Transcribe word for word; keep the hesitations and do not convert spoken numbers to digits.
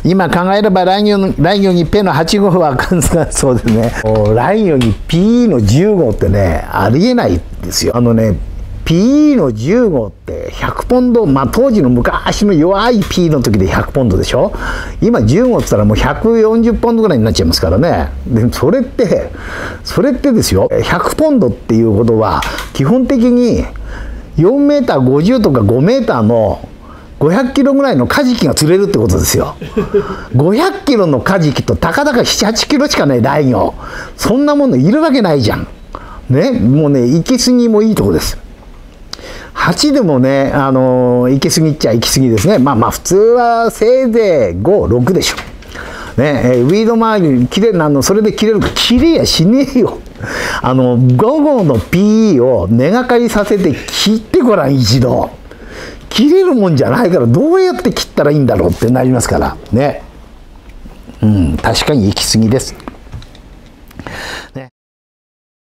今考えればラインよんに P のはち号はそうですね。ラインよんに P のじゅう号ってね、ありえないですよ。あのね、ピー のじゅう号ってひゃくポンド、まあ当時の昔の弱い P の時でひゃくポンドでしょ。今じゅう号って言ったらもうひゃくよんじゅうポンドぐらいになっちゃいますからね。で、それって、それってですよ、ひゃくポンドっていうことは、基本的によんメーターごじゅうとかごメーターのごひゃくキロぐらいのカジキが釣れるってことですよ。ごひゃくキロのカジキとたかだかなな、はちキロしかないラインよ。そんなものいるわけないじゃん。ね、もうね、行き過ぎもいいとこです。はちでもね、あのー、行き過ぎっちゃ行き過ぎですね。まあまあ普通はせいぜいご、ろくでしょ。ね、えー、ウィード周りに切れるの、それで切れるか、切れやしねえよ。あの、ご号の ピー を根がかりさせて切ってごらん、一度。切れるもんじゃないから、どうやって切ったらいいんだろうってなりますから。ね。うん、確かに行き過ぎです。